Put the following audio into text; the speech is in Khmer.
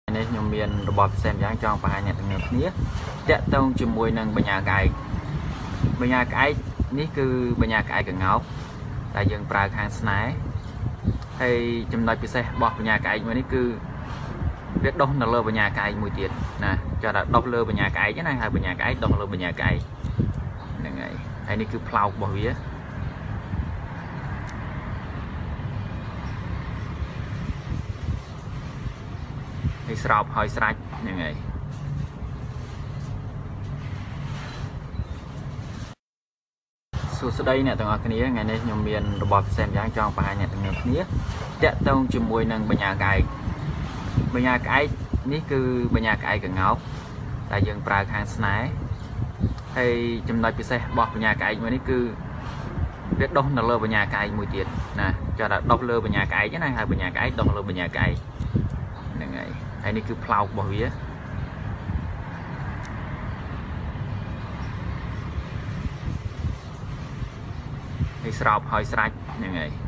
នេះខ្ញុំមានរបបផ្សេងយ៉ាងចង់បង្ហាញអ្នកទាំងគ្នាតាក់ទងជាមួយនឹងបញ្ញាក្អែកនេះគឺបញ្ញាក្អែកកងោកដែលយើងប្រើខាងស្នេហ៍ហើយចំណុចពិសេសរបស់បញ្ញាក្អែកមួយនេះគឺវាដុសនៅលើបញ្ញាក្អែកមួយទៀតណាចាត់ថាដុសលើបញ្ញាក្អែកណាហើយបញ្ញាក្អែកដុសលើបញ្ញាក្អែកហ្នឹងហើយនេះគឺផ្លោករបស់វាហើយស្រោបហើយស្រាច់ហ្នឹងហើយសួស្តីអ្នកទាំងអស់គ្នាថ្ងៃនេះខ្ញុំមានរបបផ្សេងយ៉ាងចង់បង្ហាញអ្នកទាំងគ្នាតាក់ទងជាមួយនឹងបញ្ញាក្អែកនេះគឺបញ្ញាក្អែកកងោកដែលយើងប្រើខាងស្នេហ៍ហើយចំណុចពិសេសរបស់បញ្ញាក្អែកមួយនេះគឺវាដុសនៅលើបញ្ញាក្អែកមួយទៀតណាចាត់ថាដុសលើបញ្ញាក្អែកណាហើយបញ្ញាក្អែកដុសលើបញ្ញាក្អែកហ្នឹងហើយនេះគឺផ្លោករបស់វាហើយស្រោបហើយស្រាច់ហ្នឹងហើយ